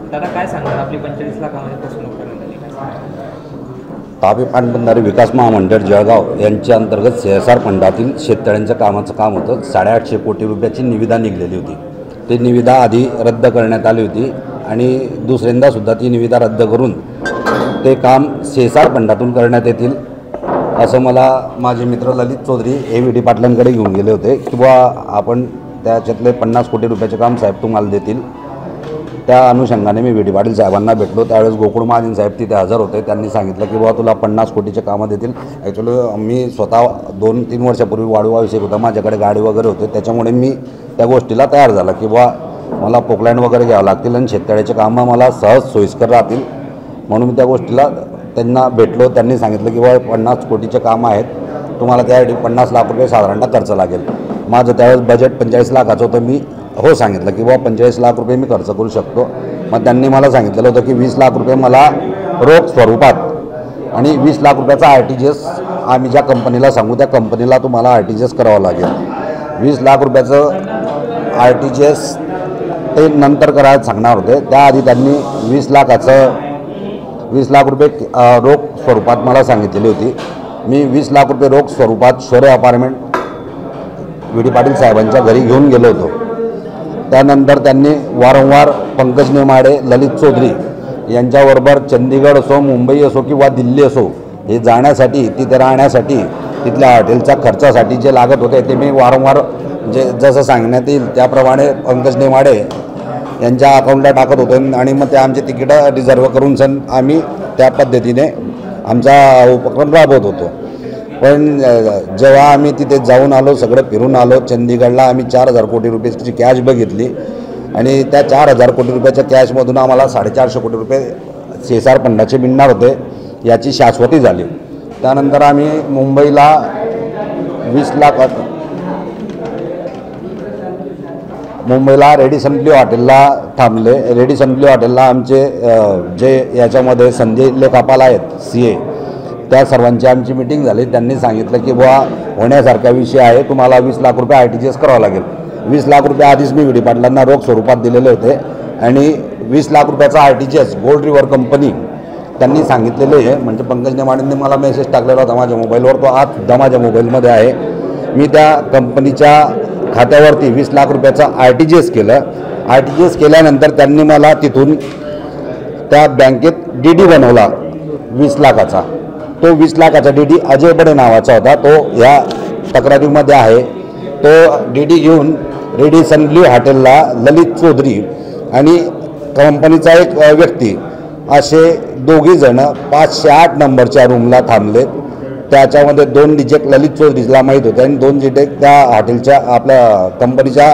दादा काय सांगणार आपली 45 लाखामध्ये फसवणूक करण्यात आली काय सांगणार? तापी पाटबंधारे विकास महामंडळ जळगाव यांच्या अंतर्गत CSR फंडातील शेततळ्यांच्या कामाचं काम होतं. 850 कोटी रुपयाची निविदा निघलेली होती. ती निविदा आधी रद्द करण्यात आली होती आणि दुसऱ्यांदासुद्धा ती निविदा रद्द करून ते काम CSR फंडातून करण्यात येतील असं मला माझे मित्र ललित चौधरी AVD पाटलांकडे घेऊन गेले होते की बुवा आपण त्याच्यातले 50 कोटी रुपयाचे काम साहेब तुम्हाला देतील. त्या अनुषंगाने मी VD पाटील साहेबांना भेटलो. त्यावेळेस गोकुळ महाजन साहेब तिथे हजर होते. त्यांनी सांगितलं की बुवा तुला 50 कोटीचे कामं देतील. ॲक्च्युली मी स्वतः 2-3 वर्षापूर्वी वाढवाभिषेक होता, माझ्याकडे गाडी वगैरे होते, त्याच्यामुळे मी त्या गोष्टीला तयार झाला की बुवा मला पोकलँड वगैरे घ्यावं लागतील आणि शेततळ्याचे कामं मला सहज सोयीस्कर राहतील म्हणून मी त्या गोष्टीला त्यांना भेटलो. त्यांनी सांगितलं की बुवा 50 कोटीचे कामं आहेत, तुम्हाला त्यासाठी 50 लाख रुपये साधारणतः खर्च लागेल. माझं त्यावेळेस बजेट 45 लाखाचं होतं. मी हो सांगितलं की बुवा 45 लाख रुपये मी खर्च करू शकतो. मग त्यांनी मला सांगितलेलं होतं की 20 लाख रुपये मला रोख स्वरूपात आणि 20 लाख रुपयाचा RTGS आम्ही ज्या कंपनीला सांगू त्या कंपनीला तुम्हाला RTGS करावं लागेल. 20 लाख रुपयाचं RTGS ते नंतर करायला सांगणार होते. त्याआधी त्यांनी 20 लाख रुपये रोख स्वरूपात मला सांगितलेली होती. मी 20 लाख रुपये रोख स्वरूपात शौर्य अपार्टमेंट VD पाटील साहेबांच्या घरी घेऊन गेलो होतो. त्यानंतर त्यांनी वारंवार पंकज नेमाडे, ललित चौधरी यांच्याबरोबर चंदीगड असो, मुंबई असो किंवा दिल्ली असो हे जाण्यासाठी, तिथे राहण्यासाठी, तिथल्या हॉटेलच्या खर्चासाठी जे लागत होते ते मी वारंवार जसं सांगण्यात येईल त्याप्रमाणे पंकज नेमाडे यांच्या अकाउंटला टाकत होतो आणि मग ते आमचे तिकीटं रिझर्व करून आम्ही त्या पद्धतीने आमचा उपक्रम राबवत होतो. पण जेव्हा आम्ही तिथे जाऊन आलो, सगळं फिरून आलो, चंदीगडला आम्ही 4,000 कोटी रुपयाची कॅश बघितली आणि त्या 4,000 कोटी रुपयाच्या कॅशमधून आम्हाला 450 कोटी रुपये CSR फंडाचे मिळणार होते याची शाश्वती झाली. त्यानंतर आम्ही मुंबईला 20 लाख मुंबईला रेडिसन ब्ल्यू हॉटेलला थांबले. रेडिसन ब्ल्यू हॉटेलला आमचे जे याच्यामध्ये संजय लेखापाल आहेत CA त्या सर्वांची आमची मीटिंग झाली. त्यांनी सांगितलं की बुवा होण्यासारखा विषय आहे, तुम्हाला 20 लाख रुपये RTGS करावं लागेल. 20 लाख रुपये आधीच मी VD पाटलांना रोख स्वरूपात दिलेले होते आणि 20 लाख रुपयाचा RTGS गोल्ड रिव्हर कंपनी त्यांनी सांगितलेले आहे. म्हणजे पंकज नेमाडेंनी मला मेसेज टाकलेला होता माझ्या मोबाईलवर, तो आजसुद्धा माझ्या मोबाईलमध्ये आहे. मी त्या कंपनीच्या खात्यावरती 20 लाख रुपयाचा RTGS केलं. RTGS केल्यानंतर त्यांनी मला तिथून त्या बँकेत DD बनवला 20 लाखाचा. तो 20 लाखाचा DD अजय बडे नावाचा होता, तो ह्या तक्रारीमध्ये आहे. तो DD घेऊन रेडिसन ब्ल्यू हॉटेलला ललित चौधरी आणि कंपनीचा एक व्यक्ती असे दोघीजणं 508 नंबरच्या रूमला थांबले. त्याच्यामध्ये 2 डिजेक्ट ललित चौधरीला माहीत होते आणि 2 डिजेक्ट त्या हॉटेलच्या आपल्या कंपनीच्या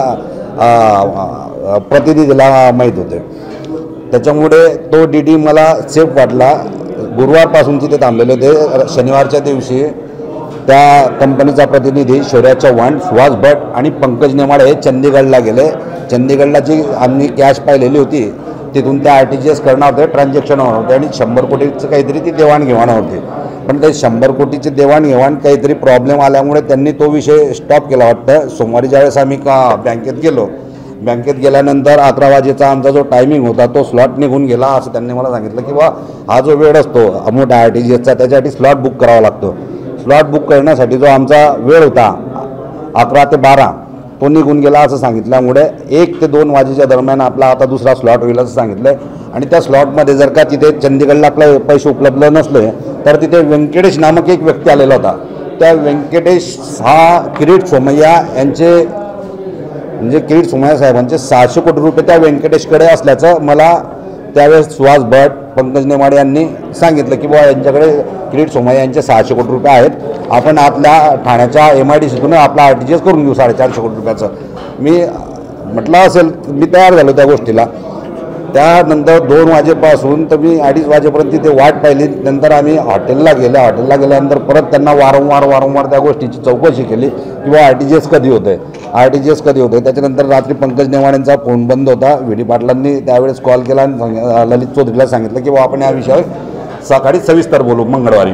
प्रतिनिधीला माहीत होते. त्याच्यामुळे तो DD मला सेफ वाटला. गुरुवारपासून तिथे थांबलेले होते. शनिवारच्या दिवशी त्या कंपनीचा प्रतिनिधी शौर्य चव्हाण, सुहास भट आणि पंकज नेमाडे हे चंदीगडला गेले. चंदीगडला जी आम्ही कॅश पाहिलेली होती तिथून त्या RTGS करणार होते, ट्रान्झॅक्शन होणार होते आणि 100 कोटीचं काहीतरी ती देवाणघेवाण होती. पण ते 100 कोटीची देवाणघेवाण काहीतरी प्रॉब्लेम आल्यामुळे त्यांनी तो विषय स्टॉप केला वाटतं. सोमवारी ज्यावेळेस आम्ही बँकेत गेलो, बँकेत गेल्यानंतर 11 वाजेचा आमचा जो टायमिंग होता तो स्लॉट निघून गेला असं त्यांनी मला सांगितलं की बा हा जो वेळ असतो मोठा RTGSचा त्याच्यासाठी स्लॉट बुक करावा लागतो. स्लॉट बुक करण्यासाठी जो आमचा वेळ होता 11 ते 12 तो निघून गेला असं सांगितल्यामुळे 1 ते 2 वाजेच्या दरम्यान आपला आता दुसरा स्लॉट होईल असं सांगितलं. आणि त्या स्लॉटमध्ये जर का तिथे चंदीगडला आपले पैसे उपलब्ध नसले तर तिथे व्यंकटेश नामक एक व्यक्ती आलेला होता. त्या व्यंकटेश हा किरीट सोमय्या यांचे म्हणजे किरीट सोमय्या साहेबांचे 600 कोटी रुपये त्या व्यंकटेशकडे असल्याचं मला त्यावेळेस सुहास भट, पंकज नेमाडे यांनी सांगितलं की बुवा यांच्याकडे किरीट सोमय्या यांचे 600 कोटी रुपये आहेत, आपण आपल्या ठाण्याच्या MIDCतून आपला RTGS करून घेऊ 450 कोटी रुपयाचं. मी म्हटलं असेल, मी तयार झालो त्या गोष्टीला. त्यानंतर 2 वाजेपासून तर मी 2:30 वाजेपर्यंत तिथे वाट पाहिली. नंतर आम्ही हॉटेलला गेल्यानंतर परत त्यांना वारंवार त्या गोष्टीची चौकशी केली की बुवा RTGS कधी होतं आहे. त्याच्यानंतर रात्री पंकज नेमाडेंचा फोन बंद होता. VD पाटलांनी त्यावेळेस कॉल केला आणि ललित चौधरीला सांगितलं की बुवा आपण या विषयावर सकाळी सविस्तर बोलू मंगळवारी.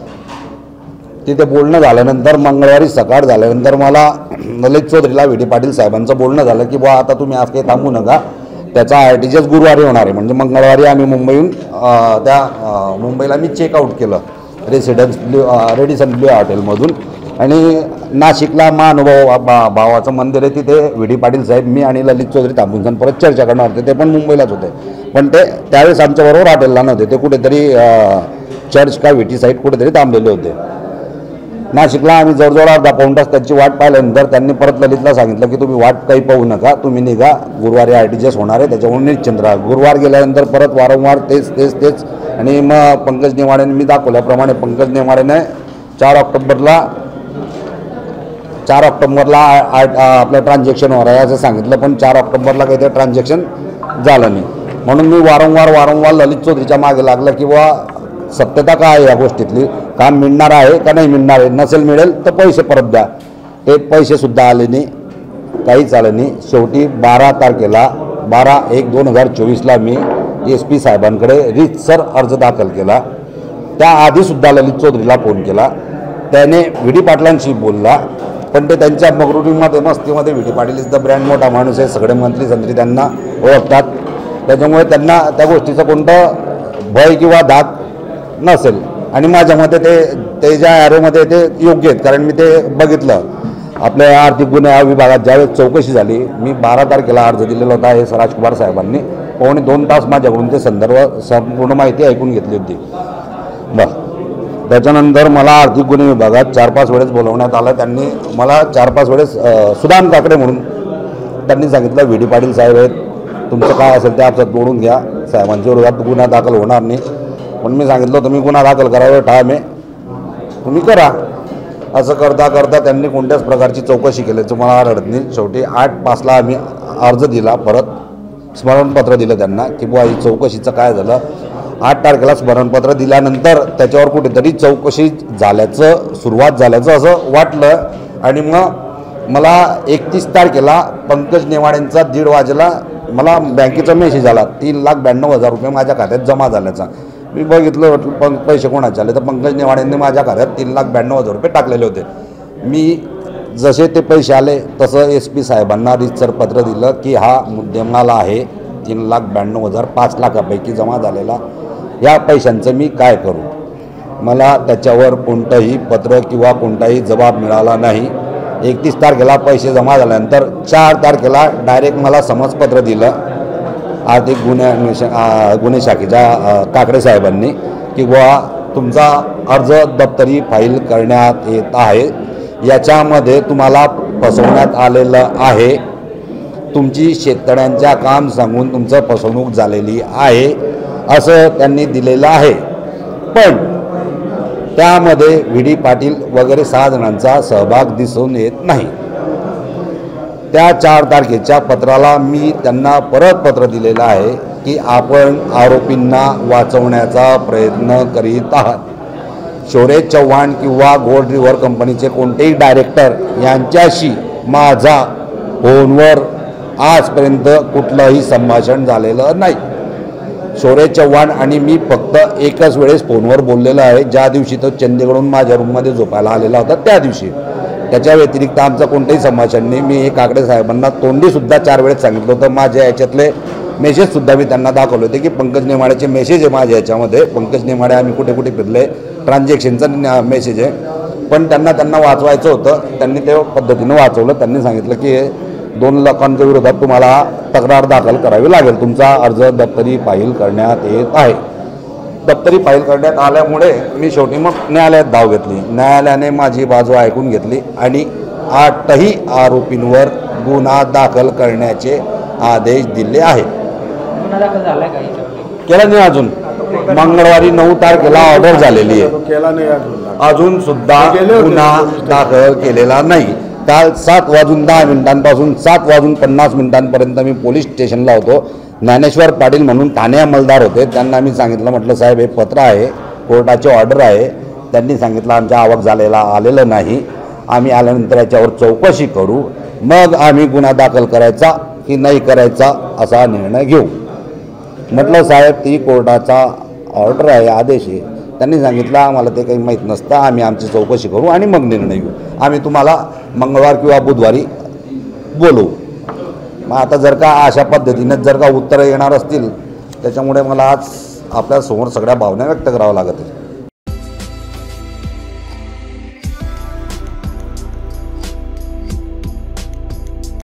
तिथे बोलणं झाल्यानंतर मंगळवारी सकाळ झाल्यानंतर मला ललित चौधरीला VD पाटील साहेबांचं बोलणं झालं की बुवा आता तुम्ही आज काही थांबू नका, त्याचा RTGS गुरुवारी होणार आहे. म्हणजे मंगळवारी आम्ही मुंबईहून मुंबईला मी चेकआउट केलं रेडिसन ब्ल्यू हॉटेलमधून. आणि नाशिकला महानुभाव भावाचं मंदिर आहे, तिथे VD पाटील साहेब, मी आणि ललित चौधरी तांबून परत चर्चा करणार होते. ते पण मुंबईलाच होते, पण ते त्यावेळेस आमच्याबरोबर हॉटेलला नव्हते. ते कुठेतरी चर्च का VT साईड कुठेतरी थांबलेले होते. नाशिकला आम्ही जवळजवळ अर्धा पाऊण तास त्याची वाट पाहिल्यानंतर त्यांनी परत ललितला सांगितलं की तुम्ही वाट काही पाहू नका, तुम्ही निघा, गुरुवारी RTGS होणार आहे, त्याच्यामुळे निश्चिंत राहा. गुरुवार गेल्यानंतर परत वारंवार तेच आणि मग पंकज नेमाडेने मी दाखवल्याप्रमाणे पंकज नेमाडेने 4 ऑक्टोबरला आपलं ट्रान्झॅक्शन होणार आहे असं सांगितलं, पण 4 ऑक्टोबरला काही ते ट्रान्झॅक्शन झालं नाही. म्हणून मी वारंवार ललित चौधरीच्या मागे लागलं की बुवा सत्यता काय आहे या गोष्टीतली, काम मिळणार आहे का नाही मिळणार आहे, नसेल मिळेल तर पैसे परत द्या. ते पैसेसुद्धा आले नाही, काहीच आलं नाही. शेवटी 12 तारखेला 12/1/2024ला मी SP साहेबांकडे रीतसर अर्ज दाखल केला. त्याआधीसुद्धा ललित चौधरीला फोन केला, त्याने VD पाटलांशी बोलला, पण ते त्यांच्या मगरुरीमध्ये मस्तीमध्ये VD Patil is the brand, मोठा माणूस आहे, सगळे मंत्री त्यांना ओळखतात, त्याच्यामुळे त्यांना त्या गोष्टीचं कोणतं भय किंवा धाक नसेल. आणि माझ्या मते ते ज्या ॲरोमध्ये ते योग्य आहेत, कारण मी ते बघितलं. आपल्या आर्थिक गुन्हे विभागात ज्यावेळेस चौकशी झाली, मी 12 तारखेला अर्ज दिलेला होता हे राजकुमार साहेबांनी. 2 तास माझ्याकडून ते संपूर्ण माहिती ऐकून घेतली होती. बस त्याच्यानंतर मला आर्थिक गुन्हे विभागात 4-5 वेळेस बोलवण्यात आलं. त्यांनी मला 4-5 वेळेस सुदाम काकडे म्हणून त्यांनी सांगितलं VD पाटील साहेब आहेत, तुमचं काय असेल ते आपसात बोलून घ्या, साहेबांच्या विरोधात गुन्हा दाखल होणार नाही. पण मी सांगितलं तुम्ही गुन्हा दाखल करावे ठाम आहे, तुम्ही करा. असं करता त्यांनी कोणत्याच प्रकारची चौकशी केल्याचं मला आढळत नाही. शेवटी 8/5ला आम्ही अर्ज दिला, परत स्मरणपत्र दिलं त्यांना की बुवा ही चौकशीचं काय झालं. 8 तारखेला स्मरणपत्र दिल्यानंतर त्याच्यावर कुठेतरी चौकशी सुरुवात झाल्याचं असं वाटलं. आणि मग मला 31 तारखेला पंकज नेमाडेंचा 1:30 वाजेला मला बँकेचा मेसेज आला, 3,92,000 रुपये माझ्या खात्यात जमा झाल्याचा. मी बघितलं पैसे कोणाचे आले, तर पंकज नेमाडेंनी माझ्या खात्यात 3,92,000 रुपये टाकलेले होते. मी जसे ते पैसे आले तसं SP साहेबांना रीतसर पत्र दिलं की हा मुद्देमाल आहे 3,92,000, 5 लाखापैकी जमा झालेला, या पैशांचं मी काय करू. मला त्याच्यावर कोणतंही पत्र किंवा कोणताही जबाब मिळाला नाही. 31 तारखेला पैसे जमा झाल्यानंतर 4 तारखेला डायरेक्ट मला समजपत्र दिलं आर्थिक गुन्हे शाखेच्या काकडे साहेबांनी की बुवा तुमचा अर्ज दप्तरी फाईल करण्यात येत आहे, याच्यामध्ये तुम्हाला फसवण्यात आलेलं आहे, तुमची शेततळ्यांच्या काम सांगून तुमचं फसवणूक झालेली आहे असं त्यांनी दिलेलं आहे. पण त्यामध्ये VD पाटील वगैरे 6 जणांचा सहभाग दिसून येत नाही. त्या 4 तारखेच्या पत्राला मी त्यांना परत पत्र दिलेलं आहे की आपण आरोपींना वाचवण्याचा प्रयत्न करीत आहात. शौर्य चव्हाण किंवा गोल्ड रिव्हर कंपनीचे कोणतेही डायरेक्टर यांच्याशी माझा फोनवर आजपर्यंत कुठलंही संभाषण झालेलं नाही. शौर्य चव्हाण आणि मी फक्त एकच वेळेस फोनवर बोललेलो आहे, ज्या दिवशी तो चंदीगडहून माझ्या रूममध्ये झोपायला आलेला होता त्या दिवशी. त्याच्या व्यतिरिक्त आमचं कोणतंही संभाषण नाही. मी हे काकडे साहेबांना तोंडीसुद्धा 4 वेळेस सांगितलं होतं. माझ्या याच्यातले मेसेजसुद्धा मी त्यांना दाखवले होते की पंकज नेमाडेचे मेसेज आहे माझ्या याच्यामध्ये, पंकज नेमाडे आम्ही कुठे कुठे फिरले, ट्रान्झॅक्शनचा मेसेज आहे. पण त्यांना वाचवायचं होतं, त्यांनी त्या पद्धतीनं वाचवलं. त्यांनी सांगितलं की 2 लाखांच्या विरोधात तुम्हाला तक्रार दाखल करावी लागेल, तुमचा अर्ज दप्तरी फाईल करण्यात येत आहे. दप्तरी फाईल करण्यात आल्यामुळे मी शेवटी मग न्यायालयात धाव घेतली. न्यायालयाने माझी बाजू ऐकून घेतली आणि 8ही आरोपींवर गुन्हा दाखल करण्याचे आदेश दिले आहेत. गुन्हा दाखल झालाय का याच्यावर? केला नाही अजून. मंगळवारी 9 तारखेला ऑर्डर झालेली आहे, अजून सुद्धा गुन्हा दाखल केलेला नाही. काल 7:10 पासून 7:50 मी पोलीस स्टेशनला होतो. ज्ञानेश्वर पाटील म्हणून ठाणे अंमलदार होते, त्यांना मी सांगितलं, म्हटलं साहेब हे पत्र आहे, कोर्टाचे ऑर्डर आहे. त्यांनी सांगितलं आमच्या आवक आलेलं नाही, आम्ही आल्यानंतर याच्यावर चौकशी करू, मग आम्ही गुन्हा दाखल करायचा की नाही करायचा असा निर्णय घेऊ. म्हटलं साहेब ती कोर्टाचा ऑर्डर आहे, आदेश आहे. त्यांनी सांगितलं आम्हाला ते काही माहीत नसतं, आम्ही आमची चौकशी करू आणि मग निर्णय घेऊ, आम्ही तुम्हाला मंगळवार किंवा बुधवारी बोलवू. मग आता जर का अशा पद्धतीने जर का उत्तरं येणार असतील त्याच्यामुळे मला आज आपल्यासमोर सगळ्या भावना व्यक्त कराव्या लागत आहेत.